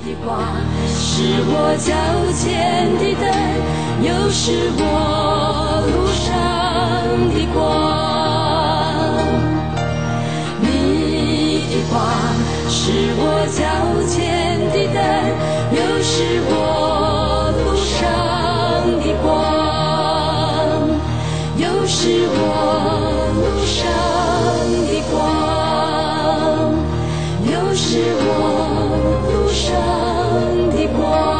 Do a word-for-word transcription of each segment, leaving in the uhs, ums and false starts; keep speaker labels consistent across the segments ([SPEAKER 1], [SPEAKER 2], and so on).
[SPEAKER 1] 的光是我脚前的灯，又是我路上的光。你的光是我脚前的灯，又是我路上的光，又是我路上的光，又是我路上的光。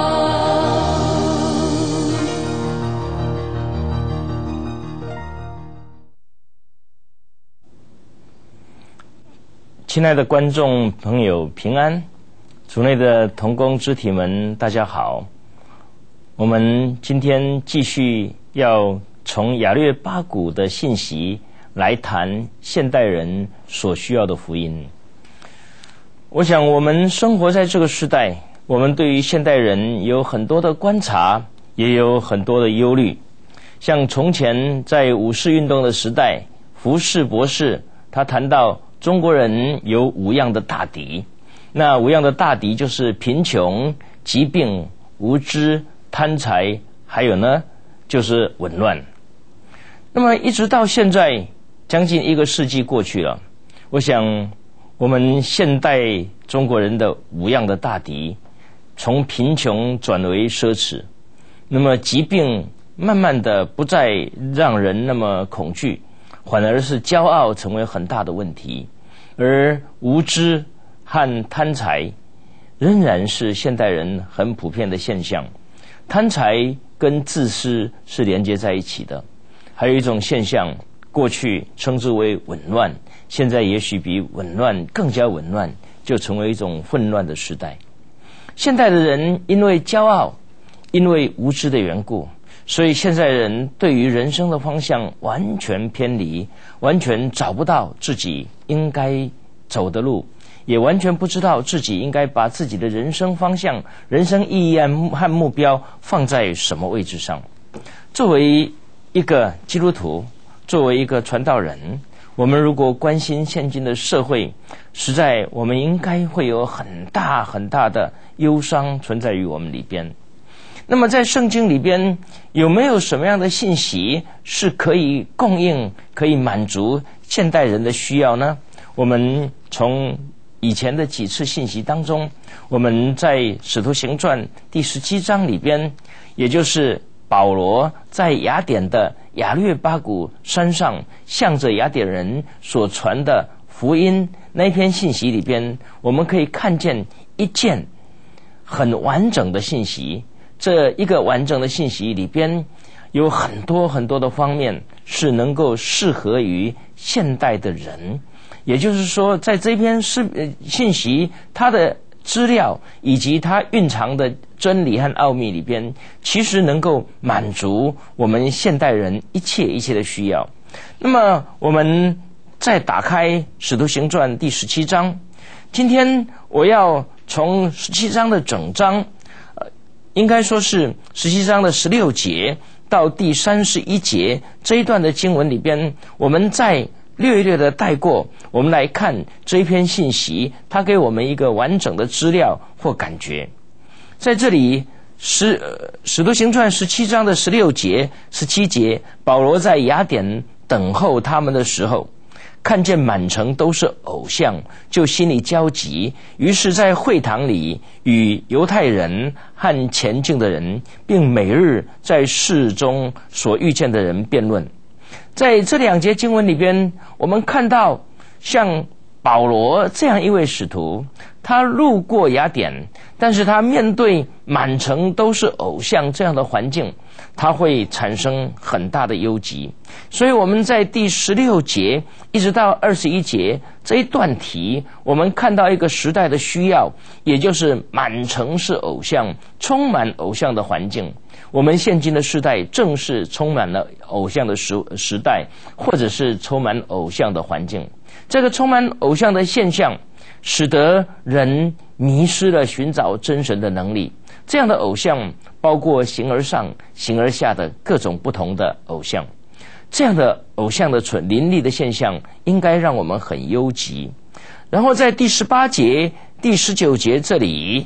[SPEAKER 2] 亲爱的观众朋友平安，主内的同工肢体们大家好。我们今天继续要从亚略巴谷的信息来谈现代人所需要的福音。我想我们生活在这个时代，我们对于现代人有很多的观察，也有很多的忧虑。像从前在五四运动的时代，福士博士他谈到中国人有五样的大敌，那五样的大敌就是贫穷、疾病、无知、贪财，还有呢就是紊乱。那么一直到现在将近一个世纪过去了，我想我们现代中国人的五样的大敌，从贫穷转为奢侈，那么疾病慢慢的不再让人那么恐惧，反而是骄傲成为很大的问题，而无知和贪财仍然是现代人很普遍的现象。贪财跟自私是连接在一起的。还有一种现象，过去称之为紊乱，现在也许比紊乱更加紊乱，就成为一种混乱的时代。现代的人因为骄傲，因为无知的缘故，所以现在人对于人生的方向完全偏离，完全找不到自己应该走的路，也完全不知道自己应该把自己的人生方向、人生意义和目标放在什么位置上。作为一个基督徒，作为一个传道人，我们如果关心现今的社会，实在我们应该会有很大很大的忧伤存在于我们里边。那么在圣经里边，有没有什么样的信息是可以供应、可以满足现代人的需要呢？我们从以前的几次信息当中，我们在使徒行传第十七章里边，也就是保罗在雅典的亚略巴谷山上向着雅典人所传的福音那篇信息里边，我们可以看见一件很完整的信息。这一个完整的信息里边有很多很多的方面是能够适合于现代的人，也就是说在这篇信息它的资料以及它蕴藏的真理和奥秘里边，其实能够满足我们现代人一切一切的需要。那么我们再打开使徒行传第十七章，今天我要从十七章的整章，呃，应该说是十七章的十六节到第三十一节这一段的经文里边，我们再略略的带过，我们来看这一篇信息，它给我们一个完整的资料或感觉。在这里使呃使徒行传十七章的十六节、十七节，保罗在雅典等候他们的时候，看见满城都是偶像，就心里焦急，于是在会堂里与犹太人和前进的人，并每日在市中所遇见的人辩论。在这两节经文里边，我们看到像保罗这样一位使徒，他路过雅典，但是他面对满城都是偶像这样的环境，他会产生很大的忧急。所以我们在第十六节一直到二十一节这一段题，我们看到一个时代的需要，也就是满城是偶像，充满偶像的环境。我们现今的时代正是充满了偶像的时时代，或者是充满偶像的环境。这个充满偶像的现象，使得人迷失了寻找真神的能力。这样的偶像包括形而上、形而下的各种不同的偶像。这样的偶像的存林立的现象，应该让我们很忧急。然后在第十八节、第十九节这里，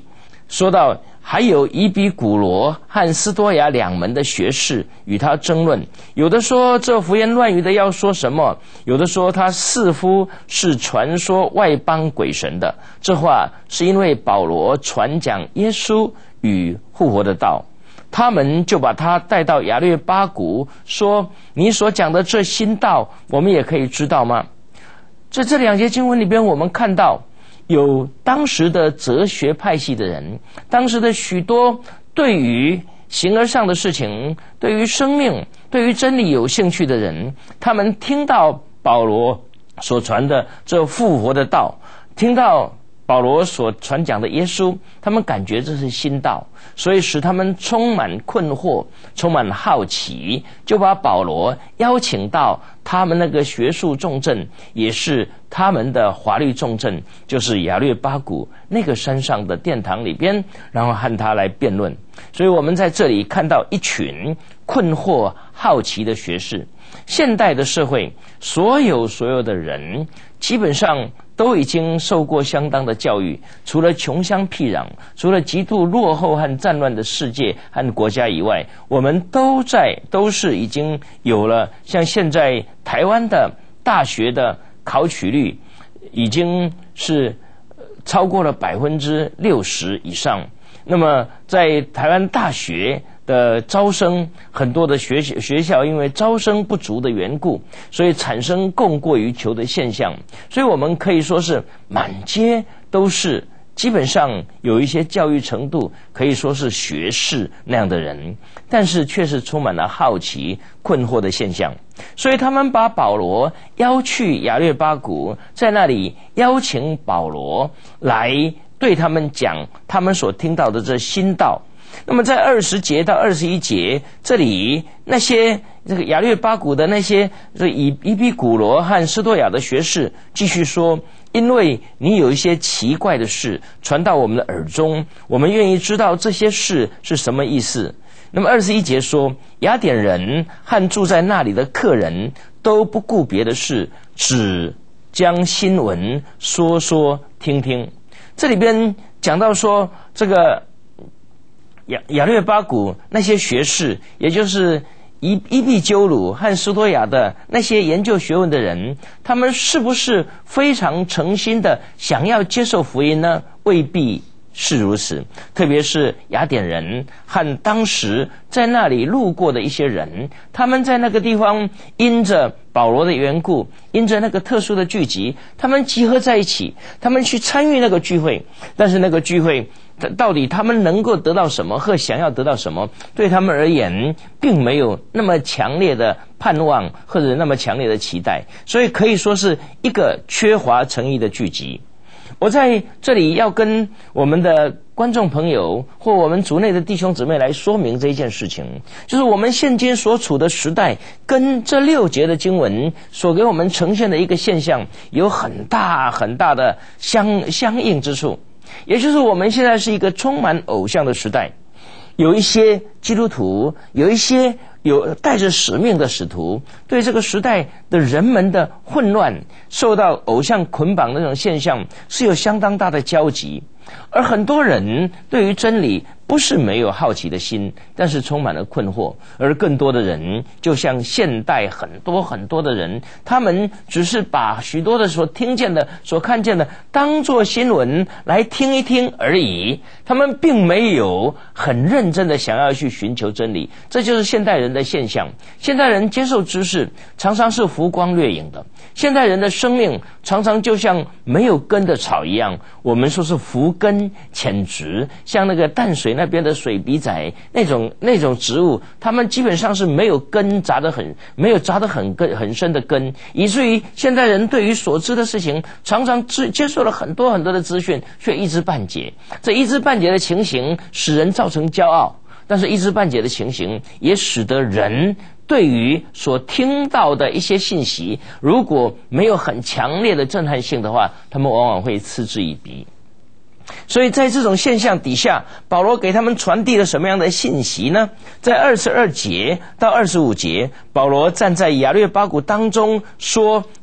[SPEAKER 2] 说到还有伊比古罗和斯多亚两门的学士与他争论，有的说这胡言乱语的要说什么，有的说他似乎是传说外邦鬼神的，这话是因为保罗传讲耶稣与复活的道。他们就把他带到亚略巴谷，说你所讲的这新道我们也可以知道吗？在这两节经文里边，我们看到有当时的哲学派系的人，当时的许多对于形而上的事情，对于生命，对于真理有兴趣的人，他们听到保罗所传的这复活的道，听到保罗所传讲的耶稣，他们感觉这是新道，所以使他们充满困惑，充满好奇，就把保罗邀请到他们那个学术重镇，也是他们的华丽重镇，就是亚略巴谷那个山上的殿堂里边，然后和他来辩论。所以我们在这里看到一群困惑好奇的学士。现代的社会，所有所有的人基本上都已经受过相当的教育，除了穷乡僻壤，除了极度落后和战乱的世界和国家以外，我们都在都是已经有了像现在台湾的大学的考取率已经是超过了百分之六十以上。那么在台湾大学的招生，很多的学学校因为招生不足的缘故，所以产生供过于求的现象，所以我们可以说是满街都是基本上有一些教育程度，可以说是学士那样的人，但是却是充满了好奇困惑的现象。所以他们把保罗邀去亚略巴谷，在那里邀请保罗来对他们讲他们所听到的这新道。那么在二十节到二十一节，这里那些这个亚略巴谷的那些这以伊比古罗和斯多亚的学士继续说，因为你有一些奇怪的事传到我们的耳中，我们愿意知道这些事是什么意思。那么二十一节说，雅典人和住在那里的客人都不顾别的事，只将新闻说说听听。这里边讲到说，这个亚亚略巴谷那些学士，也就是伊伊壁鸠鲁和斯多亚的那些研究学问的人，他们是不是非常诚心的想要接受福音呢？未必是如此。特别是雅典人和当时在那里路过的一些人，他们在那个地方因着保罗的缘故，因着那个特殊的聚集，他们集合在一起，他们去参与那个聚会，但是那个聚会到底他们能够得到什么和想要得到什么，对他们而言并没有那么强烈的盼望或者那么强烈的期待，所以可以说是一个缺乏诚意的聚集。我在这里要跟我们的观众朋友或我们族内的弟兄姊妹来说明这一件事情，就是我们现今所处的时代跟这六节的经文所给我们呈现的一个现象有很大很大的相相应之处。也就是我们现在是一个充满偶像的时代，有一些基督徒，有一些有带着使命的使徒，对这个时代的人们的混乱，受到偶像捆绑的那种现象是有相当大的交集。而很多人对于真理不是没有好奇的心，但是充满了困惑。而更多的人就像现代很多很多的人，他们只是把许多的所听见的所看见的当作新闻来听一听而已，他们并没有很认真的想要去寻求真理。这就是现代人的现象。现代人接受知识常常是浮光掠影的，现代人的生命常常就像没有根的草一样，我们说是浮根浅植，像那个淡水那边的水笔仔那种那种植物，他们基本上是没有根扎得很没有扎得很根很深的根，以至于现代人对于所知的事情常常接受了很多很多的资讯，却一知半解。这一知半解的情形使人造成骄傲，但是一知半解的情形也使得人对于所听到的一些信息，如果没有很强烈的震撼性的话，他们往往会嗤之以鼻。所以在这种现象底下，保罗给他们传递了什么样的信息呢？在二十二节到二十五节，保罗站在亚略巴谷当中说，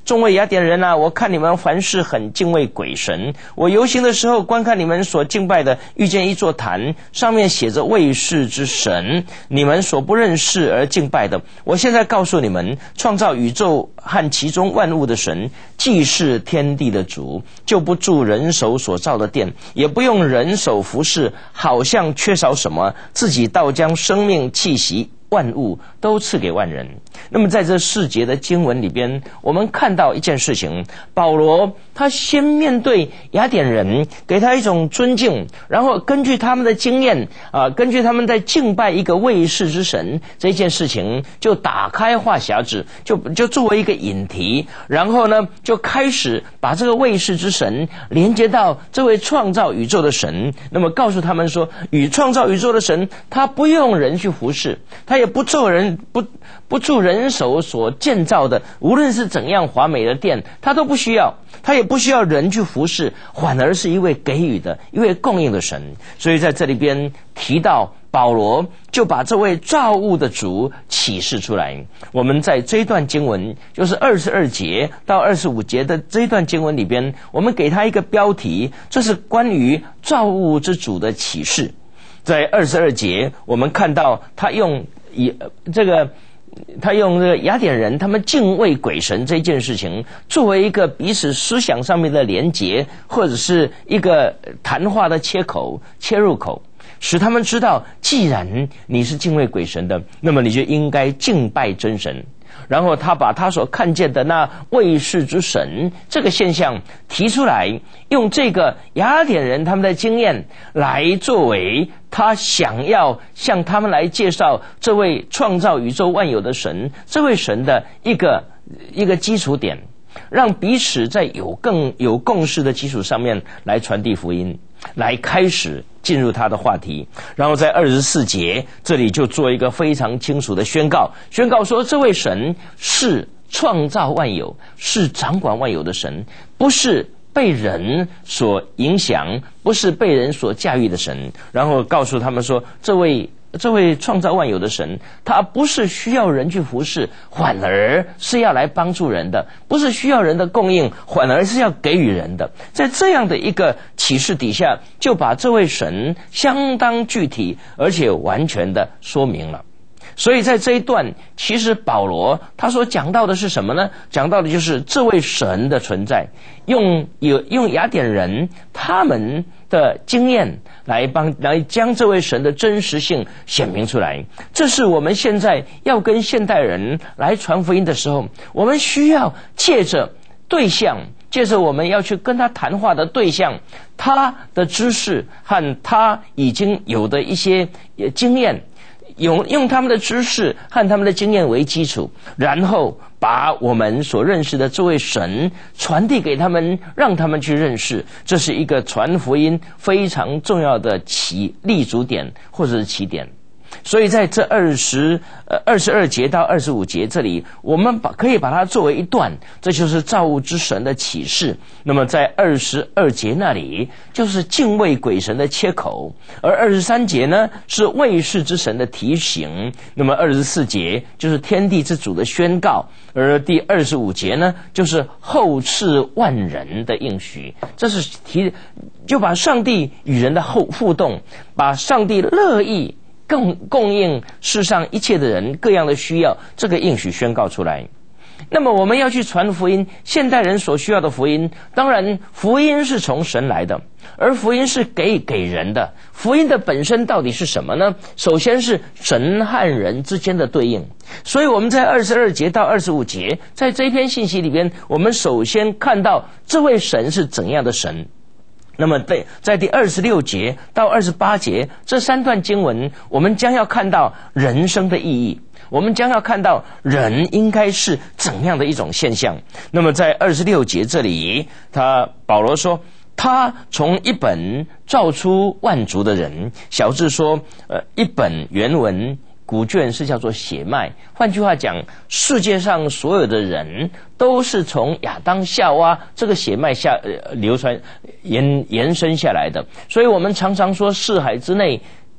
[SPEAKER 2] 众位雅典人啊，我看你们凡事很敬畏鬼神。我游行的时候，观看你们所敬拜的，遇见一座坛，上面写着卫士之神，你们所不认识而敬拜的。我现在告诉你们，创造宇宙和其中万物的神，既是天地的主，就不住人手所造的殿，也不用人手服侍，好像缺少什么，自己倒将生命气息万物都赐给万人。那么在这四节的经文里边，我们看到一件事情，保罗他先面对雅典人，给他一种尊敬，然后根据他们的经验啊，根据他们在敬拜一个卫士之神这件事情，就打开话匣子，就就作为一个引题，然后呢就开始把这个卫士之神连接到这位创造宇宙的神。那么告诉他们说，与创造宇宙的神，他不用人去服侍，他也不做人不不住人手所建造的，无论是怎样华美的殿，他都不需要，他也不需要人去服侍，反而是一位给予的，一位供应的神。所以在这里边提到保罗就把这位造物的主启示出来。我们在这一段经文，就是二十二节到二十五节的这一段经文里边，我们给他一个标题，这是关于造物之主的启示。在二十二节，我们看到他用以这个他用这个雅典人他们敬畏鬼神这件事情作为一个彼此思想上面的连结，或者是一个谈话的切口切入口，使他们知道，既然你是敬畏鬼神的，那么你就应该敬拜真神。然后他把他所看见的那卫士之神这个现象提出来，用这个雅典人他们的经验来作为他想要向他们来介绍这位创造宇宙万有的神，这位神的一个一个基础点，让彼此在有更有共识的基础上面来传递福音，来开始进入他的话题。然后在二十四节这里就做一个非常清楚的宣告，宣告说这位神是创造万有，是掌管万有的神，不是被人所影响，不是被人所驾驭的神。然后告诉他们说，这位这位创造万有的神，他不是需要人去服侍，反而是要来帮助人的，不是需要人的供应，反而是要给予人的。在这样的一个启示底下，就把这位神相当具体而且完全的说明了。所以在这一段，其实保罗他所讲到的是什么呢？讲到的就是这位神的存在，用有用雅典人他们的经验来帮来将这位神的真实性显明出来。这是我们现在要跟现代人来传福音的时候，我们需要借着对象，借着我们要去跟他谈话的对象，他的知识和他已经有的一些经验，用用他们的知识和他们的经验为基础，然后把我们所认识的这位神传递给他们，让他们去认识。这是一个传福音非常重要的起立足点或者是起点。所以在这二十呃二十二节到二十五节这里，我们把可以把它作为一段，这就是造物之神的启示。那么在二十二节那里就是敬畏鬼神的切口，而二十三节呢是卫士之神的提醒，那么二十四节就是天地之主的宣告，而第二十五节呢就是后赐万人的应许。这是提就把上帝与人的后互动，把上帝乐意供供应世上一切的人各样的需要，这个应许宣告出来。那么我们要去传福音，现代人所需要的福音，当然福音是从神来的，而福音是给给人的。福音的本身到底是什么呢？首先是神和人之间的对应。所以我们在二十二节到二十五节，在这篇信息里边，我们首先看到这位神是怎样的神。那么在在第二十六节到二十八节这三段经文，我们将要看到人生的意义，我们将要看到人应该是怎样的一种现象。那么在二十六节这里，他保罗说，他从一本造出万族的人。小字说呃，一本原文古卷是叫做血脉，换句话讲，世界上所有的人都是从亚当夏娃这个血脉下、呃、流传延延伸下来的。所以我们常常说四海之内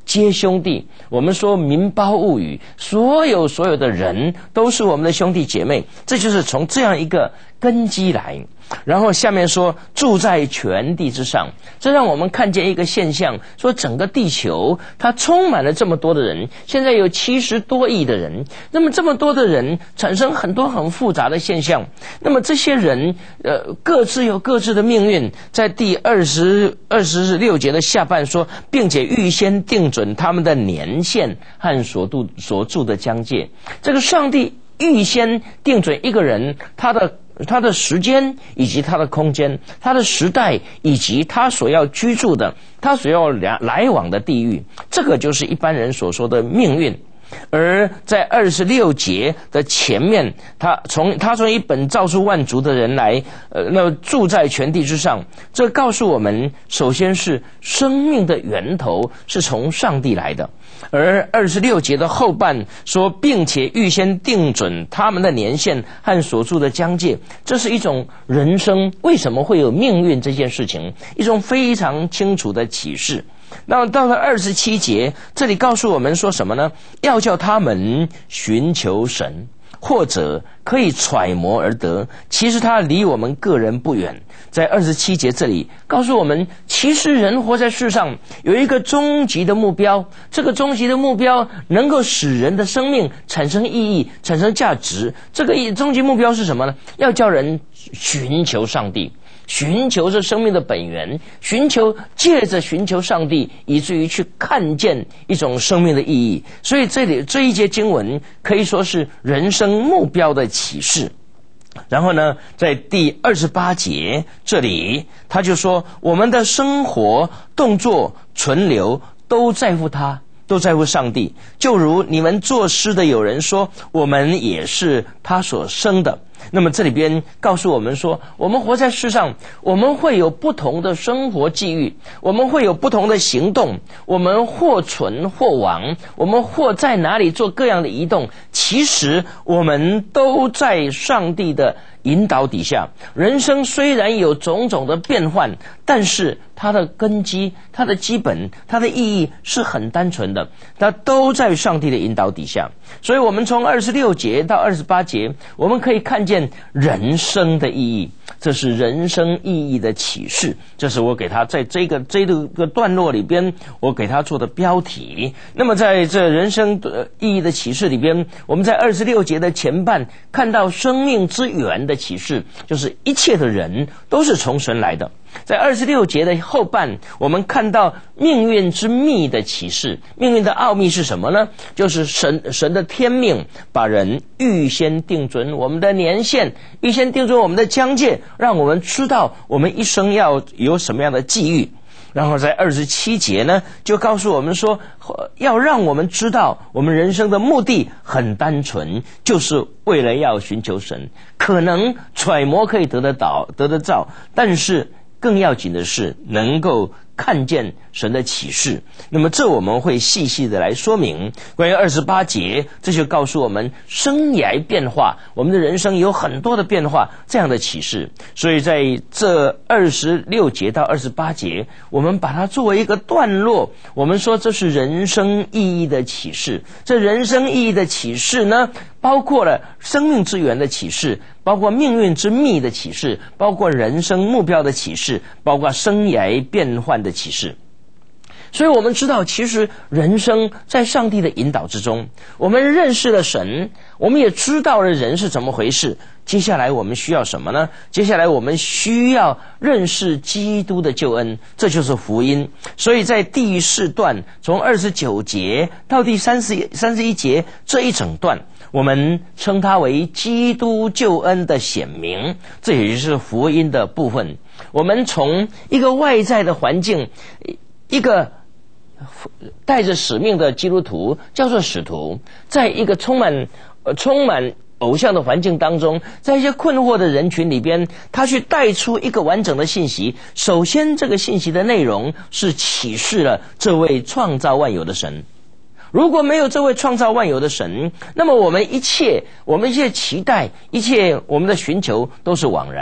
[SPEAKER 2] 皆兄弟。我们说民胞物语，所有所有的人都是我们的兄弟姐妹，这就是从这样一个根基来。然后下面说住在全地之上，这让我们看见一个现象，说整个地球它充满了这么多的人，现在有七十多亿的人，那么这么多的人产生很多很复杂的现象，那么这些人呃各自有各自的命运。在第二十二十六节的下半说，并且预先定准他们的年限和所住所住的疆界。这个上帝预先定准一个人他的他的时间以及他的空间，他的时代以及他所要居住的，他所要来来往的地域，这个就是一般人所说的命运。而在二十六节的前面，他从他从一本造出万族的人来，呃，那住在全地之上，这告诉我们，首先是生命的源头是从上帝来的。而二十六节的后半说，并且预先定准他们的年限和所住的疆界，这是一种人生为什么会有命运这件事情，一种非常清楚的启示。那么到了二十七节，这里告诉我们说什么呢？要叫他们寻求神，或者可以揣摩而得，其实他离我们个人不远。在二十七节这里告诉我们，其实人活在世上有一个终极的目标，这个终极的目标能够使人的生命产生意义，产生价值。这个终极目标是什么呢？要叫人寻求上帝，寻求这生命的本源，寻求借着寻求上帝，以至于去看见一种生命的意义。所以这里这一节经文可以说是人生目标的启示。然后呢，在第二十八节这里他就说，我们的生活动作存留都在乎他，都在乎上帝。就如你们作诗的有人说，我们也是他所生的。那么这里边告诉我们说，我们活在世上，我们会有不同的生活际遇，我们会有不同的行动，我们或存或亡，我们或在哪里做各样的移动，其实我们都在上帝的引导底下。人生虽然有种种的变换，但是它的根基，它的基本，它的意义是很单纯的，它都在上帝的引导底下。所以我们从二十六节到二十八节，我们可以看见人生的意义，这是人生意义的启示。这是我给他在这个这个段落里边我给他做的标题。那么在这人生意义的启示里边，我们在二十六节的前半看到生命之源的启示，就是一切的人都是从神来的。在二十六节的后半，我们看到命运之秘的启示。命运的奥秘是什么呢？就是神神的天命把人预先定准我们的年限，预先定准我们的疆界，让我们知道我们一生要有什么样的际遇。然后在二十七节呢，就告诉我们说，要让我们知道我们人生的目的很单纯，就是为了要寻求神。可能揣摩可以得得到得得到，但是更要紧的是能够看见神的启示。那么这我们会细细的来说明。关于二十八节，这就告诉我们生涯变化，我们的人生有很多的变化，这样的启示。所以在这二十六节到二十八节，我们把它作为一个段落，我们说这是人生意义的启示。这人生意义的启示呢，包括了生命之源的启示，包括命运之秘的启示，包括人生目标的启示，包括生涯变换的启示。所以我们知道，其实人生在上帝的引导之中，我们认识了神，我们也知道了人是怎么回事。接下来我们需要什么呢？接下来我们需要认识基督的救恩，这就是福音。所以在第四段从二十九节到第三十三十一节这一整段，我们称它为基督救恩的显明，这也就是福音的部分。我们从一个外在的环境，一个带着使命的基督徒叫做使徒，在一个充满呃充满偶像的环境当中，在一些困惑的人群里边，他去带出一个完整的信息。首先这个信息的内容是启示了这位创造万有的神。如果没有这位创造万有的神，那么我们一切我们一切期待，一切我们的寻求都是枉然。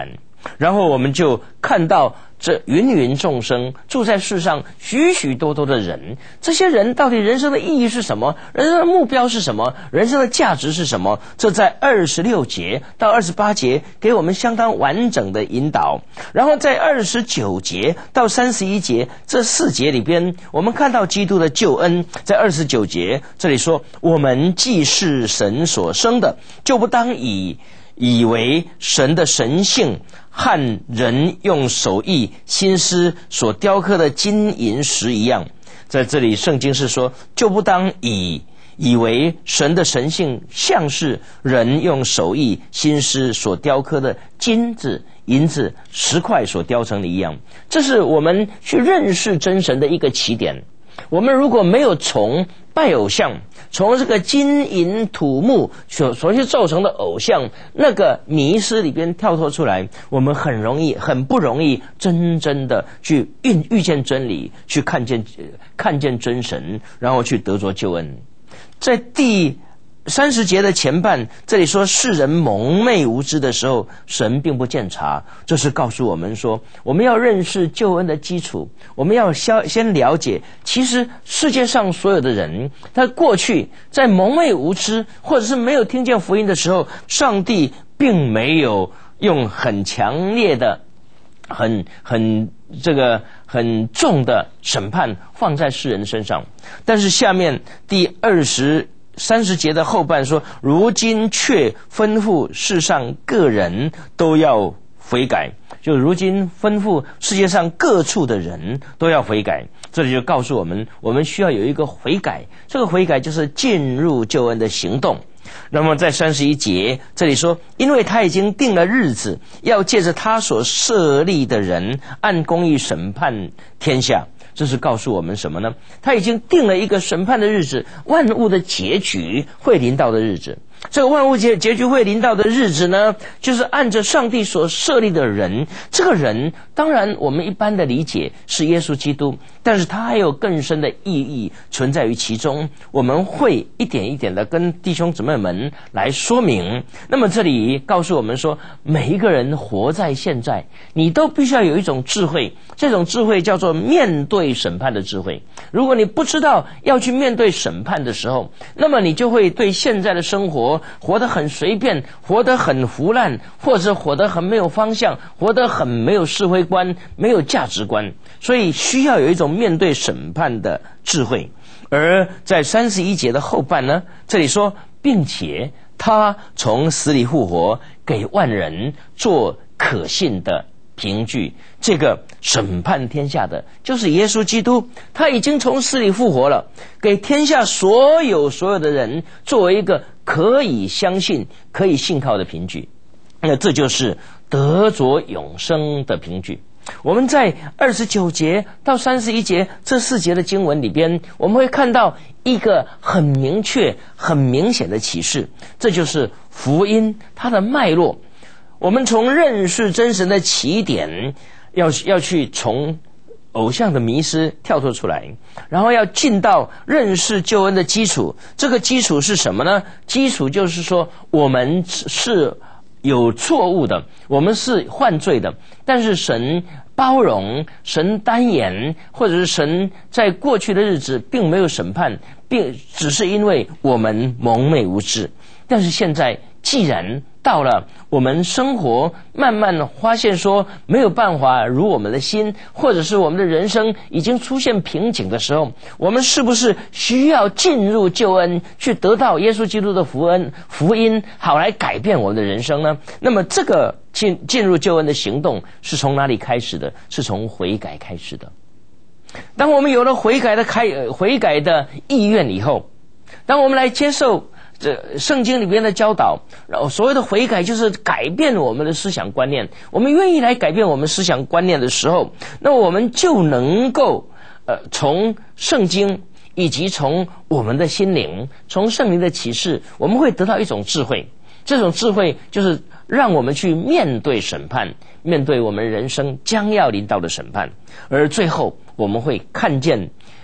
[SPEAKER 2] 然后我们就看到这芸芸众生，住在世上许许多多的人，这些人到底人生的意义是什么？人生的目标是什么？人生的价值是什么？这在二十六节到二十八节给我们相当完整的引导。然后在二十九节到三十一节这四节里边，我们看到基督的救恩。在二十九节这里说，我们既是神所生的，就不当以以为神的神性和人用手艺心思所雕刻的金银石一样。在这里圣经是说，就不当以以为神的神性像是人用手艺心思所雕刻的金子银子石块所雕成的一样。这是我们去认识真神的一个起点。我们如果没有从拜偶像，从这个金银土木所所去造成的偶像那个迷思里边跳脱出来，我们很容易很不容易真正的去遇遇见真理，去看见看见真神，然后去得着救恩。在第三十节的前半，这里说世人蒙昧无知的时候，神并不鉴察。这是告诉我们说，我们要认识救恩的基础，我们要先了解，其实世界上所有的人，他过去在蒙昧无知或者是没有听见福音的时候，上帝并没有用很强烈的很很这个很重的审判放在世人身上。但是下面第二十三十节的后半说，如今却吩咐世上各人都要悔改，就如今吩咐世界上各处的人都要悔改。这里就告诉我们，我们需要有一个悔改，这个悔改就是进入救恩的行动。那么在三十一节这里说，因为他已经定了日子，要借着他所设立的人按公义审判天下。这是告诉我们什么呢？他已经定了一个审判的日子，万物的结局会临到的日子。这个万物结结局会临到的日子呢，就是按着上帝所设立的人。这个人当然我们一般的理解是耶稣基督，但是他还有更深的意义存在于其中，我们会一点一点的跟弟兄姊妹们来说明。那么这里告诉我们说，每一个人活在现在，你都必须要有一种智慧，这种智慧叫做面对审判的智慧。如果你不知道要去面对审判的时候，那么你就会对现在的生活活得很随便，活得很胡乱，或者活得很没有方向，活得很没有是非观，没有价值观。所以需要有一种面对审判的智慧。而在三十一节的后半呢，这里说，并且他从死里复活，给万人做可信的凭据。这个审判天下的就是耶稣基督，他已经从死里复活了，给天下所有所有的人作为一个可以相信可以信靠的凭据。那这就是得着永生的凭据。我们在二十九节到三十一节这四节的经文里边，我们会看到一个很明确很明显的启示，这就是福音它的脉络。我们从认识真神的起点，要要去从偶像的迷失跳脱出来，然后要进到认识救恩的基础。这个基础是什么呢？基础就是说，我们是有错误的，我们是犯罪的，但是神包容，神单言，或者是神在过去的日子并没有审判，并只是因为我们蒙昧无知。但是现在既然到了我们生活慢慢发现说没有办法如我们的心，或者是我们的人生已经出现瓶颈的时候，我们是不是需要进入救恩，去得到耶稣基督的福恩福音，好来改变我们的人生呢？那么这个进进入救恩的行动是从哪里开始的？是从悔改开始的。当我们有了悔改的开悔改的意愿以后，当我们来接受这圣经里边的教导，然后所谓的悔改就是改变我们的思想观念，我们愿意来改变我们思想观念的时候，那我们就能够呃从圣经以及从我们的心灵，从圣灵的启示，我们会得到一种智慧。这种智慧就是让我们去面对审判，面对我们人生将要临到的审判。而最后我们会看见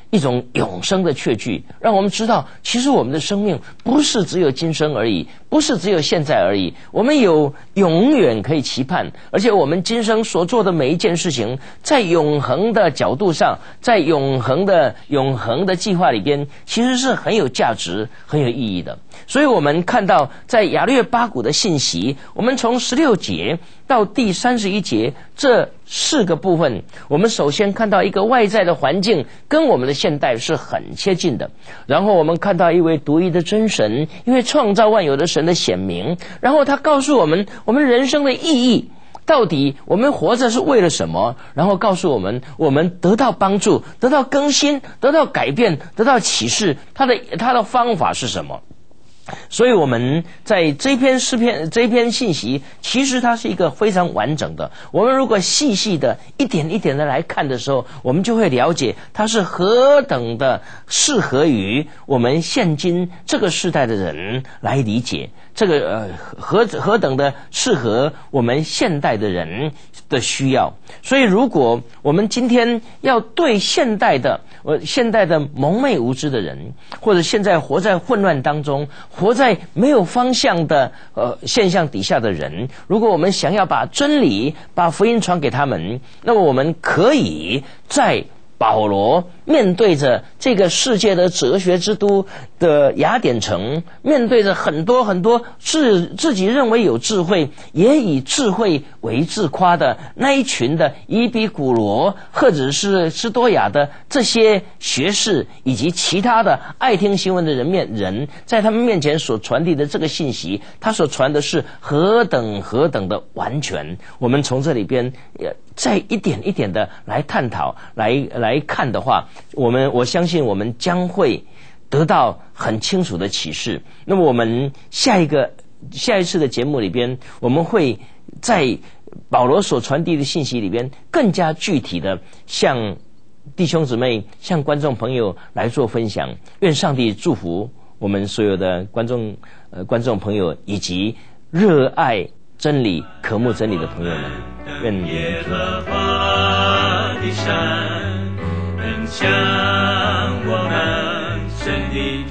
[SPEAKER 2] 一种永生的确据，让我们知道其实我们的生命不是只有今生而已，不是只有现在而已，我们有永远可以期盼，而且我们今生所做的每一件事情，在永恒的角度上，在永恒的永恒的计划里边，其实是很有价值很有意义的。所以我们看到在雅略八股的信息，我们从十六节到第三十一节这四个部分，我们首先看到一个外在的环境跟我们的现代是很接近的，然后我们看到一位独一的真神，因为创造万有的神的显明，然后他告诉我们我们人生的意义，到底我们活着是为了什么，然后告诉我们我们得到帮助，得到更新，得到改变，得到启示，他的他的方法是什么。所以我们在这篇诗篇这篇信息，其实它是一个非常完整的，我们如果细细的一点一点的来看的时候，我们就会了解它是何等的适合于我们现今这个时代的人来理解，这个呃何何等的适合我们现代的人的需要。所以如果我们今天要对现代的呃现代的蒙昧无知的人，或者现在活在混乱当中，活在没有方向的呃现象底下的人，如果我们想要把真理把福音传给他们，那么我们可以在保罗面对着这个世界的哲学之都的雅典城，面对着很多很多自自己认为有智慧，也以智慧为自夸的那一群的伊比古罗或者是斯多亚的这些学士，以及其他的爱听新闻的人面人，在他们面前所传递的这个信息，他所传的是何等何等的完全。我们从这里边再一点一点的来探讨来来看的话，我们我相信我们将会得到很清楚的启示。那么我们下一个下一次的节目里边，我们会在保罗所传递的信息里边更加具体的向弟兄姊妹向观众朋友来做分享。愿上帝祝福我们所有的观众呃观众朋友以及热爱真理渴慕真理的朋友们，愿
[SPEAKER 3] 耶和华的山恩向我们神的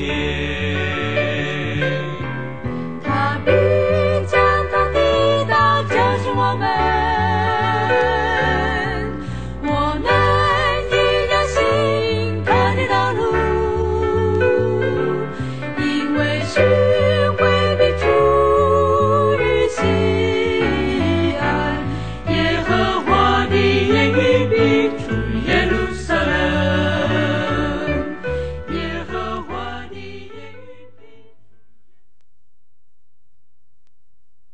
[SPEAKER 3] 殿，
[SPEAKER 1] 他必将他的道教训我们。